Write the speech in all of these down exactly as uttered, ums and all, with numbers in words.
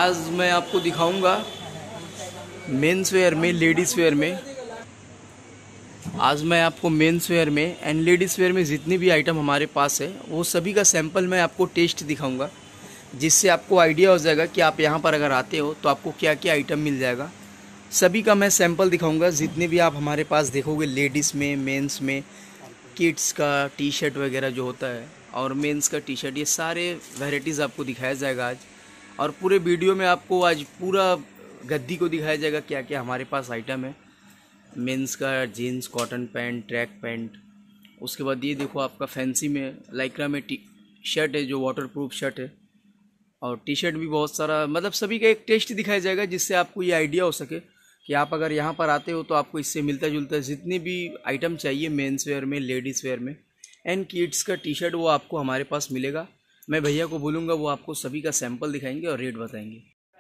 आज मैं आपको दिखाऊंगा मेंस वेयर में, लेडीज़ वेयर में। आज मैं आपको मेंस वेयर में एंड लेडीज़ वेयर में जितनी भी आइटम हमारे पास है वो सभी का सैंपल मैं आपको टेस्ट दिखाऊंगा, जिससे आपको आइडिया हो जाएगा कि आप यहाँ पर अगर आते हो तो आपको क्या क्या आइटम मिल जाएगा। सभी का मैं सैंपल दिखाऊंगा, जितने भी आप हमारे पास देखोगे लेडीज़ में, मेंस में, किड्स का टी शर्ट वगैरह जो होता है और मेंस का टी शर्ट, ये सारे वैरायटीज़ आपको दिखाया जाएगा आज। और पूरे वीडियो में आपको आज पूरा गद्दी को दिखाया जाएगा क्या क्या हमारे पास आइटम है। मेंस का jeans, cotton pant, track pant, उसके बाद ये देखो आपका फैंसी में लाइक्रा में टी शर्ट है जो वाटर प्रूफ शर्ट है, और टी शर्ट भी बहुत सारा, मतलब सभी का एक टेस्ट दिखाया जाएगा, जिससे आपको ये आइडिया हो सके कि आप अगर यहाँ पर आते हो तो आपको इससे मिलता जुलता जितनी भी आइटम चाहिए मेंस वेयर में, लेडीज़ वेयर में एंड किड्स का टी शर्ट, वो आपको हमारे पास मिलेगा। मैं भैया को बोलूँगा वो आपको सभी का सैंपल दिखाएंगे और रेट बताएंगे।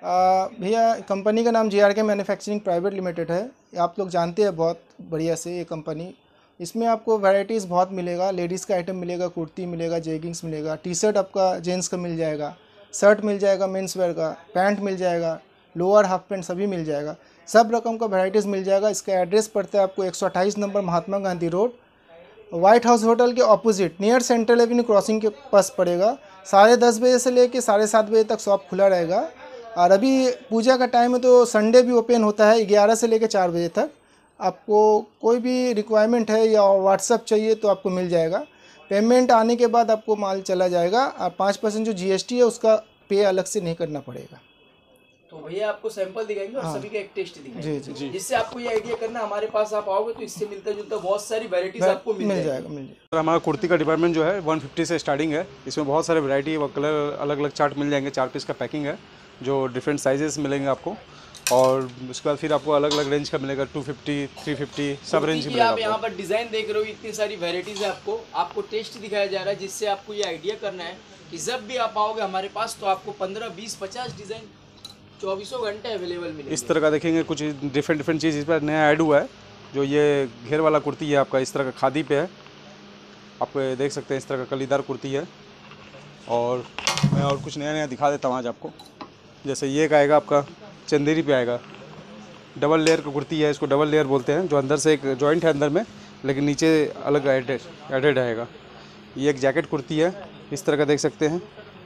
भैया कंपनी का नाम J R K manufacturing private limited है, आप लोग जानते हैं बहुत बढ़िया से ये कंपनी। इसमें आपको वैरायटीज़ बहुत मिलेगा, लेडीज़ का आइटम मिलेगा, कुर्ती मिलेगा, जेगिंग्स मिलेगा, टी शर्ट आपका जेंट्स का मिल जाएगा, शर्ट मिल जाएगा मेंस वेयर का, पैंट मिल जाएगा, लोअर हाफ पैंट सभी मिल जाएगा, सब रकम का वैरायटीज़ मिल जाएगा। इसका एड्रेस पड़ता है आपको एक सौ अट्ठाईस नंबर Mahatma Gandhi road, White House hotel के opposite near central avenue crossing के पास पड़ेगा। साढ़े दस बजे से लेकर साढ़े सात बजे तक शॉप खुला रहेगा, और अभी पूजा का टाइम है तो संडे भी ओपन होता है ग्यारह से लेकर चार बजे तक। आपको कोई भी रिक्वायरमेंट है या व्हाट्सअप चाहिए तो आपको मिल जाएगा। पेमेंट आने के बाद आपको माल चला जाएगा, और पाँच परसेंट जो जीएसटी है उसका पे अलग से नहीं करना पड़ेगा। तो भैया आपको सैंपल दिखाएंगे और हाँ। सभी का एक टेस्ट दिखाएंगे, जी जी जी, जिससे आपको ये आइडिया करना, हमारे पास आप आओगे तो इससे मिलता जुलता बहुत सारी वैरायटीज आपको मिल, मिल जाएगा मिल जाएगा। हमारा कुर्ती का डिपार्टमेंट जो है एक सौ पचास से स्टार्टिंग है। इसमें बहुत सारे वैरायटी व कलर अलग अलग चार्ट मिल जाएंगे। चार पीस का पैकिंग है जो डिफरेंट साइजेस मिलेंगे आपको, और उसके बाद फिर आपको अलग अलग रेंज का मिलेगा, टू फिफ्टी, थ्री फिफ्टी सब रेंज मिलेगा। आप यहाँ पर डिज़ाइन देख रहे हो, इतनी सारी वैरायटीज है, आपको आपको टेस्ट दिखाया जा रहा है, जिससे आपको ये आइडिया करना है कि जब भी आप आओगे हमारे पास तो आपको पंद्रह, बीस, पचास डिज़ाइन चौबीसों घंटे अवेलेबल मिलेंगे। इस तरह का देखेंगे कुछ डिफरेंट डिफरेंट चीज़ इस पर नया ऐड हुआ है। जो ये घेर वाला कुर्ती है आपका, इस तरह का खादी पे है, आप देख सकते हैं इस तरह का कलीदार कुर्ती है। और मैं और कुछ नया नया दिखा देता हूँ आज आपको। जैसे ये एक आएगा आपका चंदेरी पे आएगा, डबल लेयर का कुर्ती है, इसको डबल लेयर बोलते हैं, जो अंदर से एक जॉइंट है अंदर में, लेकिन नीचे अलग एडेड एडेड आएगा। ये एक जैकेट कुर्ती है, इस तरह का देख सकते हैं,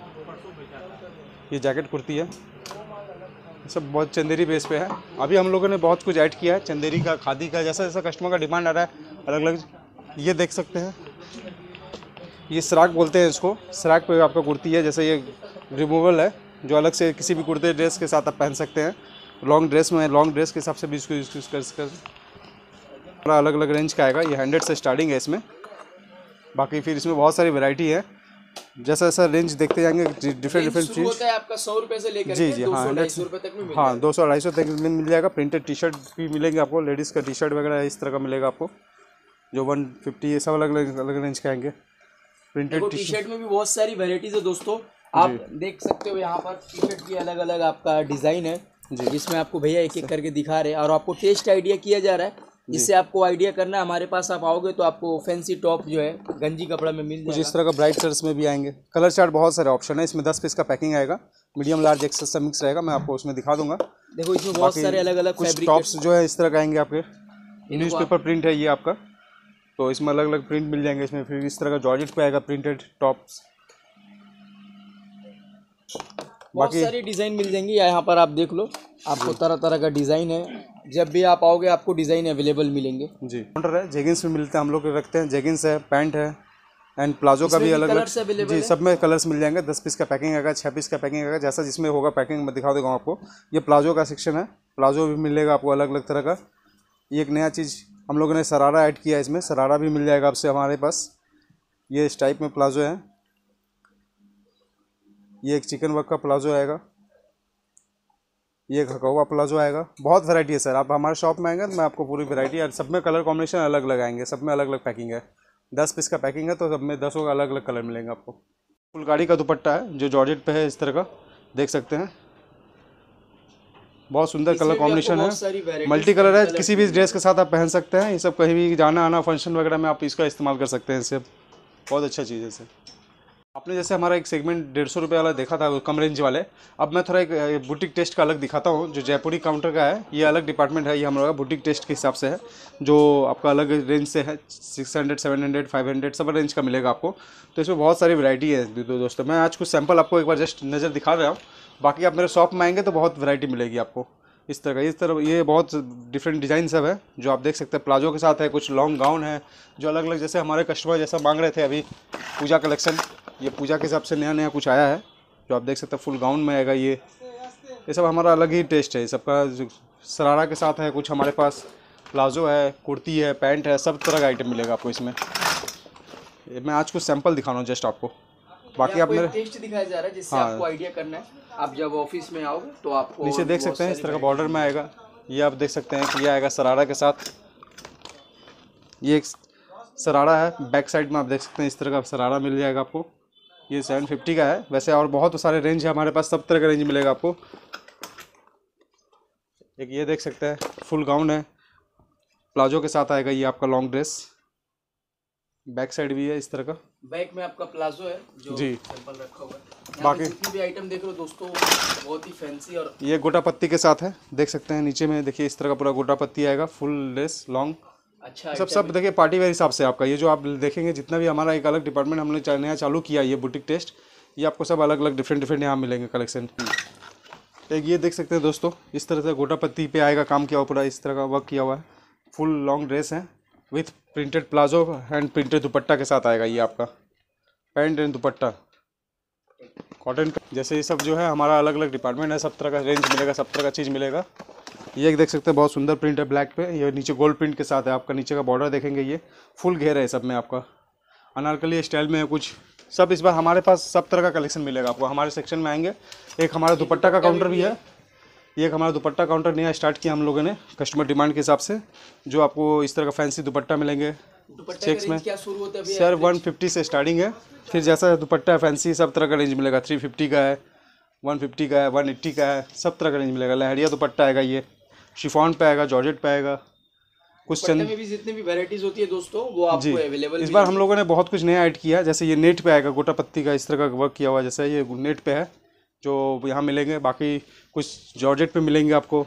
ये जैकेट कुर्ती है। सब बहुत चंदेरी बेस पे है। अभी हम लोगों ने बहुत कुछ ऐड किया है, चंदेरी का, खादी का, जैसा जैसा कस्टमर का डिमांड आ रहा है अलग अलग। ये देख सकते हैं, ये सराक बोलते हैं इसको, सराक पे आपका कुर्ती है। जैसे ये रिमूवल है, जो अलग से किसी भी कुर्ते ड्रेस के साथ आप पहन सकते हैं। लॉन्ग ड्रेस में, लॉन्ग ड्रेस के हिसाब से भी इसको यूज़ कर सकते। अलग अलग रेंज का आएगा, ये हंड्रेड से स्टार्टिंग है इसमें। बाकी फिर इसमें बहुत सारी वैरायटी है, जैसा जैसा रेंज देखते जाएंगे डिफरेंट डिफरेंट चीज़ होता है आपका सौ रुपए से लेकर जी जी हाँ हंड्रेड रुपए तक में। हाँ दो सौ अढ़ाई सौ तक मिल जाएगा। प्रिंटेड टी शर्ट भी मिलेंगे आपको, लेडीज़ का टी शर्ट वगैरह इस तरह का मिलेगा आपको, जो वन फिफ्टी ये सब अलग अलग अलग रेंज के आएंगे। प्रिंटेड टी शर्ट में भी बहुत सारी वैरायटीज है दोस्तों, आप देख सकते हो यहाँ पर टी शर्ट की अलग अलग आपका डिज़ाइन है, जिसमें आपको भैया एक एक करके दिखा रहे हैं, और आपको टेस्ट आइडिया किया जा रहा है, जिससे आपको आइडिया करना है। हमारे पास आप आओगे तो आपको फैंसी टॉप जो है गंजी कपड़ा में मिल जाएगा। इस तरह का ब्राइट कलर्स में भी आएंगे। कलर चार्ट बहुत सारे ऑप्शन है इसमें। दस पीस का पैकिंग आएगा, मीडियम लार्ज एक्सेस से मिक्स रहेगा, मैं आपको उसमें दिखा दूंगा। देखो इसमें बहुत सारे अलग अलग कुछ टॉप्स जो है इस तरह का आएंगे आपके, न्यूज़पेपर प्रिंट है ये आपका, तो इसमें अलग अलग प्रिंट मिल जाएंगे इसमें। फिर इस तरह का जॉर्जेट पे आएगा प्रिंटेड टॉप्स, बहुत सारी डिज़ाइन मिल जाएंगी। यहाँ पर आप देख लो, आपको तरह तरह का डिज़ाइन है, जब भी आप आओगे आपको डिज़ाइन अवेलेबल मिलेंगे। जी काउंटर है, जेगिंग्स भी मिलते हैं, हम लोग रखते हैं। जेगिंग्स है, पैंट है, एंड प्लाजो का भी अलग अलग जी सब में कलर्स मिल जाएंगे। दस पीस का पैकिंग आएगा, छः पीस का पैकिंग आएगा, जैसा जिसमें होगा पैकिंग मैं दिखा देगा आपको। ये प्लाजो का सेक्शन है, प्लाजो भी मिलेगा आपको अलग अलग तरह का। ये एक नया चीज़ हम लोगों ने शरारा ऐड किया है, इसमें शरारा भी मिल जाएगा आपसे हमारे पास। ये इस टाइप में प्लाजो है, ये एक चिकन वर्क का प्लाजो आएगा, ये एक हकौवा प्लाजो आएगा। बहुत वैरायटी है सर, आप हमारे शॉप में आएंगे तो मैं आपको पूरी वैरायटी, और सब में कलर कॉम्बिनेशन अलग अलग आएंगे, सब में अलग अलग पैकिंग है। दस पीस का पैकिंग है तो सब में दसों का अलग अलग कलर मिलेंगे आपको। फुलकारी का दुपट्टा है जो जॉर्जेट पे है, इस तरह का देख सकते हैं, बहुत सुंदर कलर कॉम्बिनेशन है, मल्टी कलर है, किसी भी ड्रेस के साथ आप पहन सकते हैं। ये सब कहीं भी जाना आना फंक्शन वगैरह में आप इसका इस्तेमाल कर सकते हैं, इससे बहुत अच्छा चीज़ है सर। आपने जैसे हमारा एक सेगमेंट डेढ़ सौ रुपये वाला देखा था कम रेंज वाले, अब मैं थोड़ा एक बुटीक टेस्ट का अलग दिखाता हूँ जो जयपुरी काउंटर का है। ये अलग डिपार्टमेंट है, ये हम लोग का बुटीक टेस्ट के हिसाब से है, जो आपका अलग रेंज से है। Six hundred seven hundred five hundred सब रेंज का मिलेगा आपको। तो इसमें बहुत सारी वैरायटी है दो दोस्तों। मैं आज कुछ सैंपल आपको एक बार जस्ट नज़र दिखा रहा हूँ, बाकी आप मेरे शॉप में आएंगे तो बहुत वैरायटी मिलेगी आपको इस तरह का। इस तरह ये बहुत डिफरेंट डिज़ाइन सब है जो आप देख सकते हैं। प्लाजो के साथ है, कुछ लॉन्ग गाउन है जो अलग अलग, जैसे हमारे कस्टमर जैसा मांग रहे थे अभी पूजा कलेक्शन, ये पूजा के हिसाब से नया नया कुछ आया है जो आप देख सकते हैं। फुल गाउन में आएगा ये ये सब हमारा अलग ही टेस्ट है। ये सबका शरारा के साथ है, कुछ हमारे पास प्लाजो है, कुर्ती है, पैंट है, सब तरह का आइटम मिलेगा आपको इसमें। ये मैं आज कुछ सैंपल दिखा रहा हूँ जस्ट आपको, बाकी आप मेरे टेस्ट दिखाया जा रहा है जिससे हाँ। आपको आइडिया करना है। आप जब ऑफिस में आओगे तो आपको नीचे देख सकते हैं इस तरह का बॉर्डर में आएगा। ये आप देख सकते हैं कि ये आएगा शरारा के साथ। ये एक शरारा है, बैक साइड में आप देख सकते हैं इस तरह का शरारा मिल जाएगा आपको। ये सेवन फिफ्टी का है वैसे, और बहुत सारे रेंज है हमारे पास, सब तरह का रेंज मिलेगा आपको। एक ये देख सकते हैं फुल गाउन है, प्लाजो के साथ आएगा ये आपका लॉन्ग ड्रेस। बैक साइड भी है इस तरह का, बैक में आपका प्लाजो है जो जी सैंपल रखा हुआ है। बाकी जितनी भी आइटम देख रहे हो दोस्तों बहुत ही फैंसी, और ये गोटा पत्ती के साथ है, देख सकते हैं नीचे में देखिए इस तरह का पूरा गोटा पत्ती आएगा, फुल ड्रेस लॉन्ग। अच्छा सब सब देखिए पार्टी वेयर हिसाब से आपका। ये जो आप देखेंगे जितना भी हमारा एक अलग डिपार्टमेंट हमने नया चालू किया ये बुटीक टेस्ट, ये आपको सब अलग अलग डिफरेंट डिफरेंट यहाँ मिलेंगे कलेक्शन। एक ये देख सकते हैं दोस्तों इस तरह से गोटा पत्ती पे आएगा, काम किया हुआ पूरा इस तरह का वर्क किया हुआ है। फुल लॉन्ग ड्रेस है with printed palazzo and printed dupatta के साथ आएगा ये आपका, पैंट एंड दुपट्टा कॉटन। जैसे ये सब जो है हमारा अलग अलग डिपार्टमेंट है, सब तरह का रेंज मिलेगा, सब तरह का चीज़ मिलेगा। ये एक देख सकते हैं बहुत सुंदर प्रिंट है ब्लैक पे, ये नीचे गोल्ड प्रिंट के साथ है आपका। नीचे का बॉर्डर देखेंगे ये फुल घेर है सब में आपका, अनारकली स्टाइल में है कुछ सब। इस बार हमारे पास सब तरह का कलेक्शन मिलेगा आपको। हमारे सेक्शन में आएंगे, एक हमारा दुपट्टा का काउंटर भी है। ये एक हमारा दुपट्टा काउंटर नया स्टार्ट किया हम लोगों ने कस्टमर डिमांड के हिसाब से, जो आपको इस तरह का फैंसी दुपट्टा मिलेंगे चेक्स में। क्या शुरू होता है सर वन फिफ्टी से स्टार्टिंग है, फिर जैसा दुपट्टा है फैंसी सब तरह का रेंज मिलेगा। थ्री फिफ्टी का है, वन फिफ्टी का है, वन एट्टी का है, सब तरह का रेंज मिलेगा। लहरिया दुपट्टा आएगा, ये शिफॉन पे आएगा, जॉर्जेट पे आएगा, कुछ चंद में भी जितनी भी वैरायटीज होती है दोस्तों वो आपको अवेलेबल। इस बार हम लोगों ने बहुत कुछ नया ऐड किया है। जैसे ये नेट पे आएगा, गोटा पत्ती का इस तरह का वर्क किया हुआ है, जैसे ये नेट पे है जो यहाँ मिलेंगे। बाकी कुछ जॉर्जेट पे मिलेंगे आपको,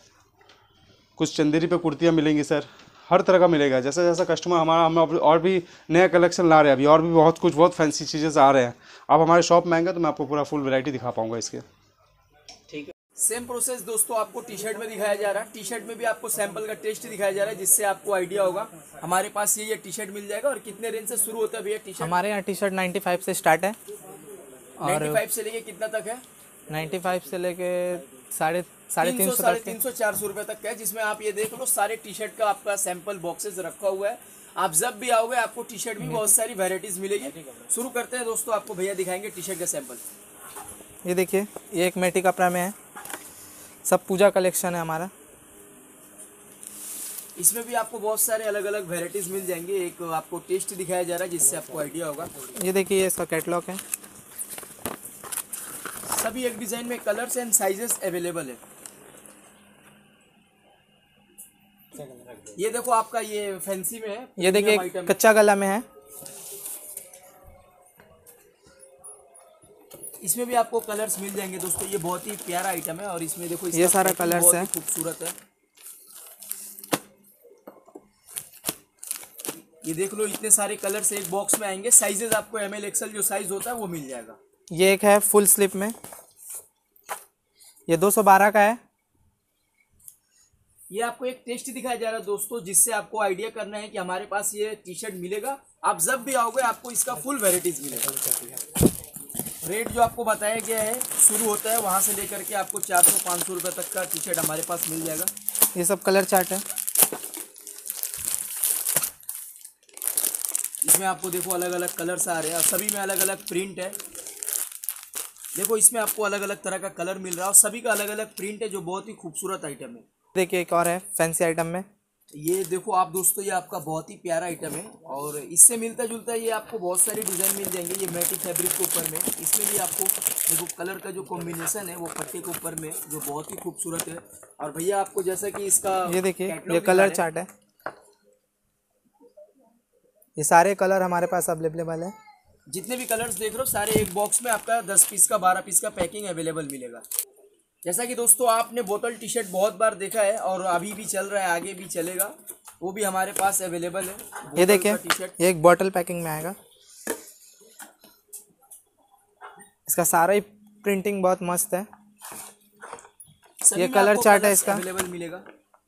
कुछ चंदेरी पे कुर्तियाँ मिलेंगी सर, हर तरह का मिलेगा। जैसा जैसा कस्टमर हमारा, हम और भी नया कलेक्शन ला रहे हैं अभी, और भी बहुत कुछ बहुत फैंसी चीज़ें आ रहे हैं। आप हमारे शॉप में आएंगे तो मैं आपको पूरा फुल वैरायटी दिखा पाऊंगा इसके। ठीक है, सेम प्रोसेस दोस्तों आपको टी शर्ट में दिखाया जा रहा है। टी शर्ट में भी आपको सैंपल का टेस्ट दिखाया जा रहा है जिससे आपको आइडिया होगा। हमारे पास ये ये टी शर्ट मिल जाएगा। और कितने रेंज से शुरू होता है भैया टी शर्ट? हमारे यहाँ टी शर्ट नाइन्टी फाइव से स्टार्ट है, और नाइन्टी फाइव से लेके कितना तक है? नाइन्टी फाइव से लेके साढ़े साढ़े तीन सौ साढ़े तीन सौ चार सौ रुपए तक का है, जिसमें आप ये देख लो सारे टी शर्ट का आपका सैंपल बॉक्सेस रखा हुआ है। आप जब भी आओगे आपको टी शर्ट में बहुत सारी वेराइटीज मिलेगी। शुरू करते हैं दोस्तों, आपको भैया दिखाएंगे टी शर्ट का सैंपल। ये देखिए, ये एक मेटी कपड़ा में है, सब पूजा कलेक्शन है हमारा। इसमें भी आपको बहुत सारे अलग अलग वेराइटीज मिल जाएंगे। एक आपको टेस्ट दिखाया जा रहा है जिससे आपको आइडिया होगा। ये देखिए, ये इसका कैटलॉग है। सभी एक डिजाइन में कलर्स एंड साइजेस अवेलेबल है। ये देखो आपका ये फैंसी में है, ये देखिए कच्चा गला में है। इसमें भी आपको कलर्स मिल जाएंगे दोस्तों। ये बहुत ही प्यारा आइटम है, और इसमें देखो ये सारा कलर्स है, खूबसूरत है। ये देख लो इतने सारे कलर्स एक बॉक्स में आएंगे। साइजेस आपको एम एल एक्सएल जो साइज होता है वो मिल जाएगा। ये एक है फुल स्लिप में, ये दो सौ बारह का है। ये आपको एक टेस्ट दिखाया जा रहा है दोस्तों, जिससे आपको आइडिया करना है कि हमारे पास ये टी शर्ट मिलेगा। आप जब भी आओगे आपको इसका फुल वेराइटीज मिलेगा। रेट जो आपको बताया गया है शुरू होता है वहाँ से लेकर के आपको चार सौ पाँच सौ रुपये तक का टी शर्ट हमारे पास मिल जाएगा। ये सब कलर चार्ट है। इसमें आपको देखो अलग अलग कलर्स आ रहे हैं, और सभी में अलग अलग प्रिंट है। देखो इसमें आपको अलग अलग तरह का कलर मिल रहा है, और सभी का अलग अलग प्रिंट है जो बहुत ही खूबसूरत आइटम है। देखिए एक और है फैंसी आइटम में। ये देखो आप दोस्तों, ये आपका बहुत ही प्यारा आइटम है, और इससे मिलता जुलता ये आपको बहुत सारी डिज़ाइन मिल जाएंगे। ये मैटी फैब्रिक के ऊपर में, इसमें भी आपको देखो कलर का जो कॉम्बिनेशन है वो पट्टे के ऊपर में जो बहुत ही खूबसूरत है। और भैया आपको जैसा कि इसका ये देखिए, ये कलर चार्ट है। ये सारे कलर हमारे पास अवेलेबल है। जितने भी कलर्स देख रहे हो सारे एक बॉक्स में आपका दस पीस का बारह पीस का पैकिंग अवेलेबल मिलेगा। जैसा कि दोस्तों आपने बोतल टी शर्ट बहुत बार देखा है और अभी भी चल रहा है, आगे भी चलेगा, वो भी हमारे पास अवेलेबल है। ये देखिए टी शर्ट ये एक बॉटल पैकिंग में आएगा। इसका सारा ही प्रिंटिंग बहुत मस्त है। ये कलर चार्ट है इसका अवेलेबल मिलेगा।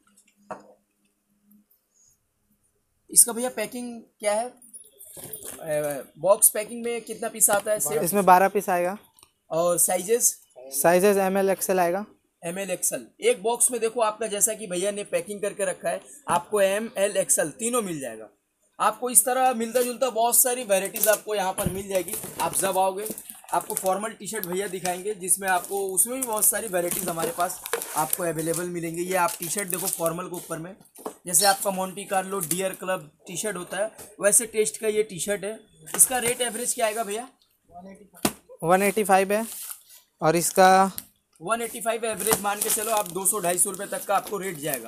इसका भैया पैकिंग क्या है? बॉक्स पैकिंग में कितना पीस आता है सेट? इसमें बारह पीस आएगा। और sizes? Sizes M L XL आएगा। एम एल एक्सएल एक बॉक्स में देखो आपका, जैसा कि भैया ने पैकिंग करके रखा है, आपको एम एल एक्सएल तीनों मिल जाएगा। आपको इस तरह मिलता जुलता बहुत सारी वैरायटीज आपको यहाँ पर मिल जाएगी। आप जब आओगे आपको फॉर्मल टी शर्ट भैया दिखाएंगे, जिसमें आपको उसमें भी बहुत सारी वैरायटीज हमारे पास आपको अवेलेबल मिलेंगे। ये आप टी शर्ट देखो फॉर्मल के ऊपर में, जैसे आपका Monte Carlo Deer Club T shirt होता है वैसे टेस्ट का ये टी शर्ट है। इसका रेट एवरेज क्या आएगा भैया? वन एटी फाइव है। और इसका वन एटी फाइव एवरेज मान के चलो आप दो सौ ढाई सौ रुपये तक का आपको रेट जाएगा।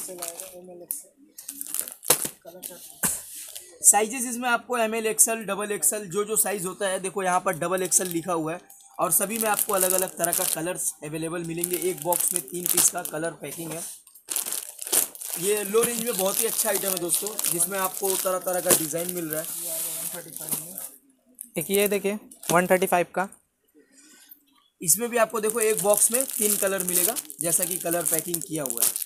साइजेस इसमें आपको M L XL double XL जो जो साइज़ होता है, देखो यहाँ पर डबल एक्सएल लिखा हुआ है और सभी में आपको अलग अलग तरह का कलर्स अवेलेबल मिलेंगे। एक बॉक्स में तीन पीस का कलर पैकिंग है। ये लो रेंज में बहुत ही अच्छा आइटम है दोस्तों, जिसमें आपको तरह तरह का डिज़ाइन मिल रहा है। एक ये देखिए वन थर्टी फाइव का, इसमें भी आपको देखो एक बॉक्स में तीन कलर मिलेगा, जैसा कि कलर पैकिंग किया हुआ है।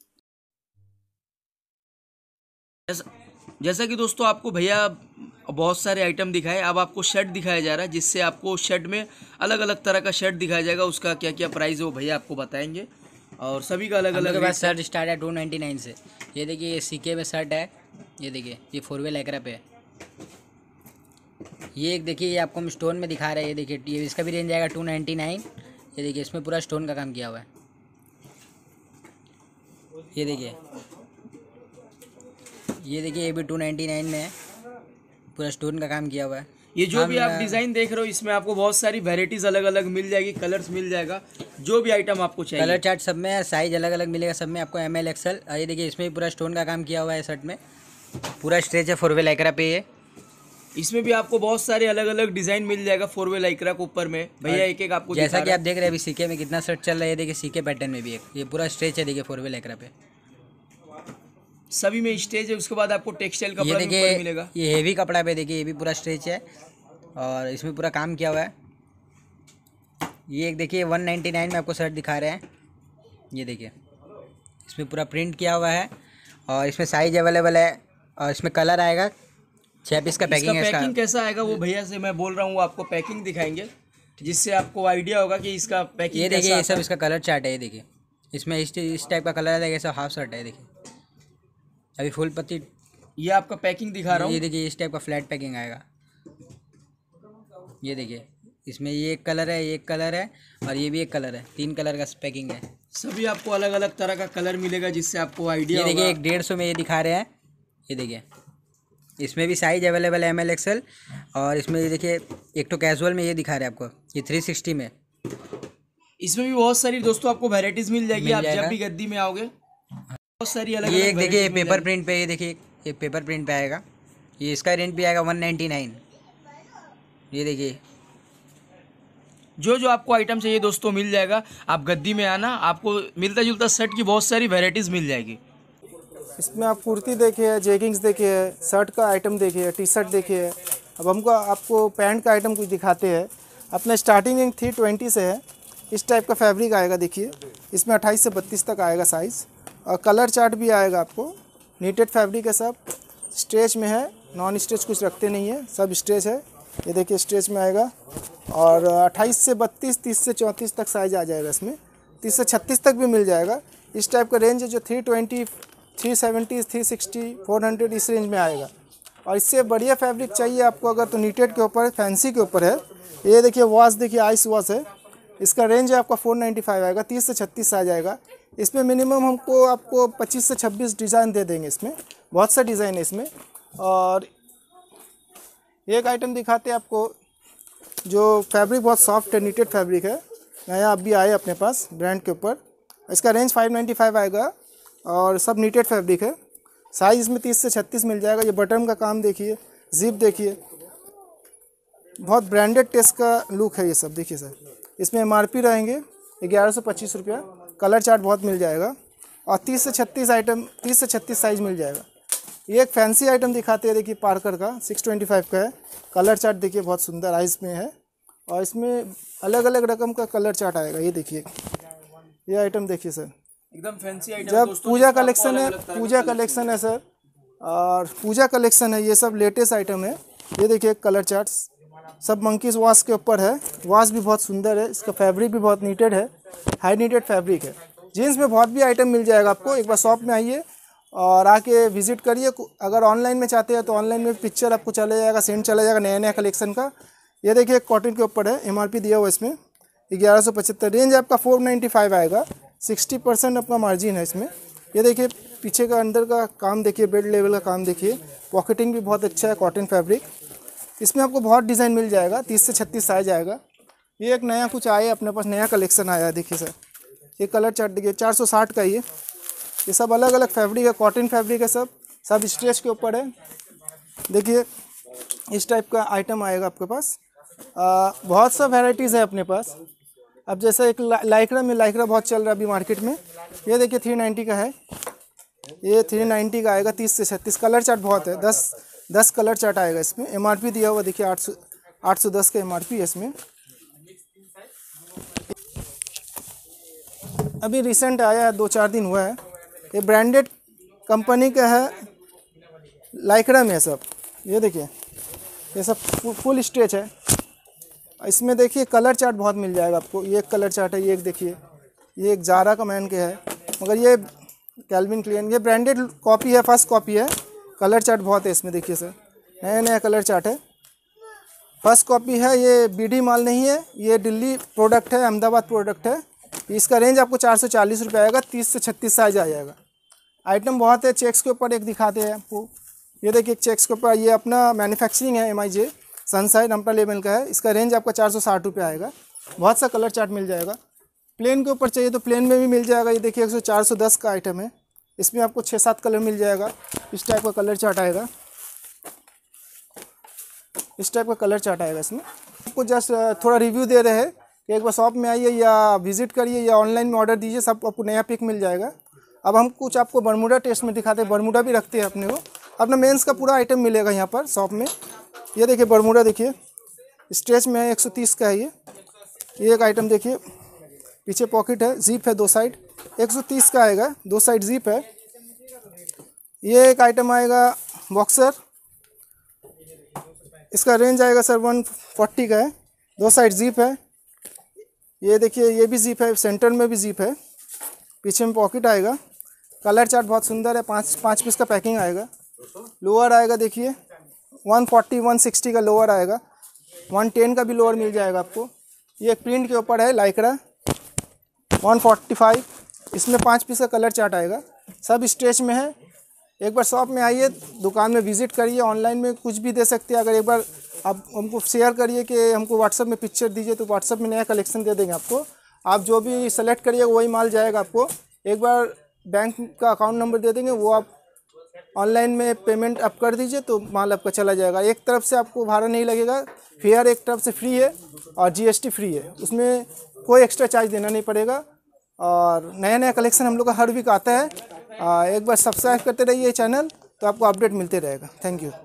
जैसा, जैसा कि दोस्तों आपको भैया बहुत सारे आइटम दिखाए, अब आपको शर्ट दिखाया जा रहा है, जिससे आपको शर्ट में अलग अलग तरह का शर्ट दिखाया जाएगा। उसका क्या क्या प्राइस है वो भैया आपको बताएंगे और सभी का अलग अलग। शर्ट स्टार्ट है टू नाइन्टी नाइन से। ये देखिए ये सीके में शर्ट है, ये देखिए ये फोर वे लैकरा पे है। ये एक देखिए ये आपको हम स्टोन में दिखा रहे हैं, ये देखिए ये इसका भी रेंज आएगा टू नाइन्टी नाइन। ये देखिए इसमें पूरा स्टोन का काम किया हुआ है। ये देखिए ये देखिए ये भी टू नाइन्टी नाइन में है, पूरा स्टोन का काम किया हुआ है। ये जो भी आप डिज़ाइन देख रहे हो इसमें आपको बहुत सारी वेराइटीज़ अलग अलग मिल जाएगी, कलर्स मिल जाएगा, जो भी आइटम आपको चाहिए। कलर चार्ट सब में है, साइज अलग अलग मिलेगा सब में आपको एम एल एक्सएल। ये देखिए इसमें भी पूरा स्टोन का काम किया हुआ है। शर्ट में पूरा स्ट्रेच है फोर वे लाइकरा पे। ये इसमें भी आपको बहुत सारे अलग अलग डिज़ाइन मिल जाएगा फोर वे लाइकरा के ऊपर में भैया, एक एक आपको जैसा कि आप देख रहे हैं अभी सीके में कितना शर्ट चल रहा है। ये देखिए सीके पैटर्न में भी एक ये पूरा स्ट्रेच है, देखिए फोर वे लाइकरा पे सभी में स्टेज है। उसके बाद आपको टेक्सटाइल कपड़ा भी ऊपर मिलेगा। ये हेवी कपड़ा पे देखिए ये भी पूरा स्ट्रेच है और इसमें पूरा काम किया हुआ है। ये एक देखिए वन नाइन्टी नाइन में आपको शर्ट दिखा रहे हैं। ये देखिए इसमें पूरा प्रिंट किया हुआ है और इसमें साइज अवेलेबल है और इसमें कलर आएगा। छः पीस का पैकिंग है। इसका पैकिंग कैसा आएगा वो भैया से मैं बोल रहा हूँ, वो आपको पैकिंग दिखाएंगे, जिससे आपको आइडिया होगा कि इसका पैकिंग। ये देखिए ये सब इसका कलर चार्ट है। ये देखिए इसमें इस इस टाइप का कलर है, सब हाफ शर्ट है। देखिए अभी फुल पत्ती ये आपका पैकिंग दिखा रहा हूँ। ये देखिए इस टाइप का फ्लैट पैकिंग आएगा। ये देखिए इसमें ये एक कलर है, ये एक कलर है और ये भी एक कलर है। तीन कलर का पैकिंग है। सभी आपको अलग अलग तरह का कलर मिलेगा, जिससे आपको आइडिया। ये देखिए एक डेढ़ सौ में ये दिखा रहे हैं। ये देखिए इसमें भी साइज अवेलेबल है एम एल एक्सएल और इसमें ये देखिए एक तो कैजुअल में ये दिखा रहे हैं आपको, ये थ्री सिक्सटी में। इसमें भी बहुत सारी दोस्तों आपको वेराइटीज मिल जाएगी। आप जब भी गद्दी में आओगे बहुत सारी अलग। ये एक देखिए पेपर प्रिंट पे, ये देखिए ये पेपर प्रिंट पे आएगा। ये इसका रेंट भी आएगा वन नाइन्टी नाइन। ये देखिए जो जो आपको आइटम चाहिए दोस्तों मिल जाएगा। आप गद्दी में आना, आपको मिलता जुलता शर्ट की बहुत सारी वेराइटीज़ मिल जाएगी। इसमें आप कुर्ती देखिए, जेगिंग्स देखिए, शर्ट का आइटम देखिए, टी शर्ट देखिए। अब हमको आपको पैंट का आइटम कुछ दिखाते हैं। अपना स्टार्टिंग रेंज थ्री ट्वेंटी से है। इस टाइप का फैब्रिक आएगा, देखिए इसमें अट्ठाईस से बत्तीस तक आएगा साइज़ और कलर चार्ट भी आएगा आपको। नीटेड फैब्रिक है, सब स्ट्रेच में है, नॉन स्ट्रेच कुछ रखते नहीं है, सब स्ट्रेच है। ये देखिए स्ट्रेच में आएगा और अट्ठाईस से बत्तीस, तीस से चौंतीस तक साइज आ जाएगा। इसमें तीस से छत्तीस तक भी मिल जाएगा। इस टाइप का रेंज है जो three twenty, three seventy, three sixty, four hundred इस रेंज में आएगा। और इससे बढ़िया फैब्रिक चाहिए आपको अगर तो नीटेड के ऊपर, फैंसी के ऊपर है। ये देखिए वॉश, देखिए आइस वॉश है। इसका रेंज है आपका फोर नाइन्टी फाइव आएगा, तीस से छत्तीस आ जाएगा। इसमें मिनिमम हमको आपको पच्चीस से छब्बीस डिज़ाइन दे देंगे। इसमें बहुत सा डिज़ाइन है इसमें। और एक आइटम दिखाते हैं आपको जो फैब्रिक बहुत सॉफ्ट है, नीटेड फैब्रिक है, नया अभी आया अपने पास ब्रांड के ऊपर। इसका रेंज फाइव नाइन्टी फाइव आएगा और सब नीटेड फैब्रिक है। साइज़ में तीस से छत्तीस मिल जाएगा। ये बटन का काम देखिए, जिप देखिए, बहुत ब्रांडेड टेस्ट का लुक है ये सब। देखिए सर, इसमें एम आर पी रहेंगे ग्यारह सौ पच्चीस रुपया। कलर चार्ट बहुत मिल जाएगा और तीस से छत्तीस आइटम तीस से छत्तीस साइज़ मिल जाएगा। ये एक फैंसी आइटम दिखाते हैं, देखिए पार्कर का सिक्स ट्वेंटी फाइव का है। कलर चार्ट देखिए बहुत सुंदर आइस में है और इसमें अलग अलग रकम का कलर चार्ट आएगा। ये देखिए, ये आइटम देखिए सर, एकदम फैंसी आइटम। जब पूजा कलेक्शन है, पूजा कलेक्शन है सर, और पूजा कलेक्शन है, ये सब लेटेस्ट आइटम है। ये देखिए कलर चार्ट्स सब मंकीज वॉश के ऊपर है। वॉश भी बहुत सुंदर है, इसका फैब्रिक भी बहुत नीटेड है, हाई नीटेड फैब्रिक है। जीन्स में बहुत भी आइटम मिल जाएगा आपको। एक बार शॉप में आइए और आके विजिट करिए। अगर ऑनलाइन में चाहते हैं तो ऑनलाइन में पिक्चर आपको चला जाएगा, सेंड चला जाएगा नया नया कलेक्शन का। ये देखिए कॉटन के ऊपर है, एमआरपी दिया हुआ इसमें ग्यारह सौ पचहत्तर। रेंज आपका फोर नाइन्टी फाइव आएगा, सिक्सटी परसेंट आपका मार्जिन है इसमें। ये देखिए पीछे का अंदर का काम देखिए, बेड लेवल का काम देखिए, पॉकेटिंग भी बहुत अच्छा है, कॉटन फैब्रिक। इसमें आपको बहुत डिज़ाइन मिल जाएगा, तीस से छत्तीस साइज आएगा। ये एक नया कुछ आया अपने पास, नया कलेक्शन आया है। देखिए सर, ये कलर चार्ट देखिए चार सौ साठ का ये ये सब अलग अलग फैब्रिक है, कॉटन फैब्रिक है, सब सब स्ट्रेच के ऊपर है। देखिए इस टाइप का आइटम आएगा आपके पास। आ, बहुत सा वैरायटीज़ है अपने पास। अब जैसे एक ला, लाइक्रा में लाइक्रा बहुत चल रहा है अभी मार्केट में। ये देखिए थ्री नाइन्टी का है, ये थ्री नाइन्टी का आएगा, तीस से छत्तीस। कलर चार्ट बहुत है, दस दस कलर चार्ट आएगा इसमें। एमआरपी दिया हुआ देखिए आठ सौ आठ सौ दस का एमआरपी है इसमें। अभी रिसेंट आया है, दो चार दिन हुआ है। ये ब्रांडेड कंपनी का है, लाइक्रा में सब। ये देखिए ये सब फुल स्ट्रेच है। इसमें देखिए कलर चार्ट बहुत मिल जाएगा आपको। ये एक कलर चार्ट है, ये एक देखिए, ये एक जारा का मैन के है, मगर ये कैल्विन क्लेन, ये ब्रांडेड कॉपी है, फर्स्ट कॉपी है। कलर चार्ट बहुत है इसमें, देखिए सर नया नया कलर चार्ट है, फर्स्ट कॉपी है। ये बीडी माल नहीं है, ये दिल्ली प्रोडक्ट है, अहमदाबाद प्रोडक्ट है। इसका रेंज आपको चार सौ चालीस रुपये आएगा, तीस से छत्तीस साइज आ जाएगा। आइटम बहुत है। चेक्स के ऊपर एक दिखाते हैं आपको, ये देखिए चेक्स के ऊपर, ये अपना मैन्युफैक्चरिंग है, एम आई जे सनसाइड अम्पा लेवल का है। इसका रेंज आपका चार सौ साठ रुपये आएगा। बहुत सा कलर चार्ट मिल जाएगा। प्लेन के ऊपर चाहिए तो प्लेन में भी मिल जाएगा। ये देखिए एक सौ चार सौ दस का आइटम है, इसमें आपको छः सात कलर मिल जाएगा। इस टाइप का कलर चार्ट आएगा, इस टाइप का कलर चार्ट आएगा इसमें। आपको जस्ट थोड़ा रिव्यू दे रहे हैं कि एक बार शॉप में आइए या विजिट करिए या ऑनलाइन में ऑर्डर दीजिए, सब आपको नया पिक मिल जाएगा। अब हम कुछ आपको बरमूडा टेस्ट में दिखाते हैं। बरमूडा भी रखते हैं अपने को, अपना मेंस का पूरा आइटम मिलेगा यहाँ पर शॉप में। ये देखिए बरमूडा देखिए स्ट्रेच में है, एक सौ तीस का है ये। ये एक आइटम देखिए, पीछे पॉकेट है, जीप है दो साइड, एक सौ तीस का आएगा, दो साइड जीप है। ये एक आइटम आएगा बॉक्सर, इसका रेंज आएगा सर वन फोर्टी का है, दो साइड जीप है। ये देखिए ये भी जीप है, सेंटर में भी जीप है, पीछे में पॉकेट आएगा। कलर चार्ट बहुत सुंदर है, पाँच पाँच पीस का पैकिंग आएगा। लोअर आएगा देखिए वन फोर्टी वन सिक्सटी का लोअर आएगा, वन टेन का भी लोअर मिल जाएगा आपको। ये एक प्रिंट के ऊपर है लाइक्रा, वन फोर्टी फाइव। इसमें पाँच पीस का कलर चार्ट आएगा, सब स्ट्रेच में है। एक बार शॉप में आइए, दुकान में विजिट करिए, ऑनलाइन में कुछ भी दे सकते हैं। अगर एक बार आप हमको शेयर करिए कि हमको व्हाट्सएप में पिक्चर दीजिए, तो व्हाट्सएप में नया कलेक्शन दे देंगे आपको। आप जो भी सेलेक्ट करिएगा वही माल जाएगा आपको। एक बार बैंक का अकाउंट नंबर दे देंगे, वो आप ऑनलाइन में पेमेंट आप कर दीजिए तो माल आपका चला जाएगा। एक तरफ से आपको भाड़ा नहीं लगेगा, फेयर एक तरफ से फ्री है और जीएसटी फ्री है, उसमें कोई एक्स्ट्रा चार्ज देना नहीं पड़ेगा। और नया नया कलेक्शन हम लोग का हर वीक आता है। आ, एक बार सब्सक्राइब करते रहिए चैनल, तो आपको अपडेट मिलते रहेगा। Thank you.